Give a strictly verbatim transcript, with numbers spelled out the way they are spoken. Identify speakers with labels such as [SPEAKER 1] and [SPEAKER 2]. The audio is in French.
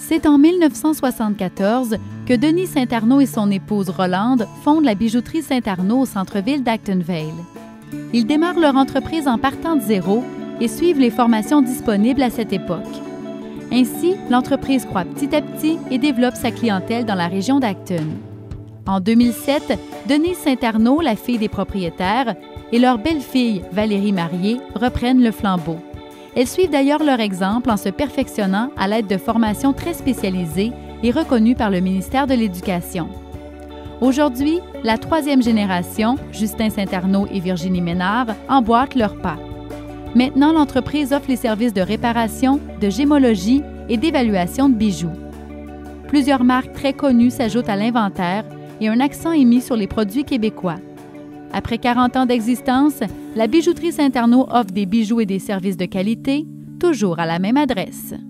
[SPEAKER 1] C'est en mille neuf cent soixante-quatorze que Denis Saint-Arnaud et son épouse Rolande fondent la bijouterie Saint-Arnaud au centre-ville d'Acton Vale. Ils démarrent leur entreprise en partant de zéro et suivent les formations disponibles à cette époque. Ainsi, l'entreprise croît petit à petit et développe sa clientèle dans la région d'Acton. En deux mille sept, Denise Saint-Arnaud, la fille des propriétaires, et leur belle-fille, Valérie Marié, reprennent le flambeau. Elles suivent d'ailleurs leur exemple en se perfectionnant à l'aide de formations très spécialisées et reconnues par le ministère de l'Éducation. Aujourd'hui, la troisième génération, Justin Saint-Arnaud et Virginie Ménard, emboîtent leurs pas. Maintenant, l'entreprise offre les services de réparation, de gémologie et d'évaluation de bijoux. Plusieurs marques très connues s'ajoutent à l'inventaire et un accent est mis sur les produits québécois. Après quarante ans d'existence, la bijouterie Saint-Arnaud offre des bijoux et des services de qualité, toujours à la même adresse.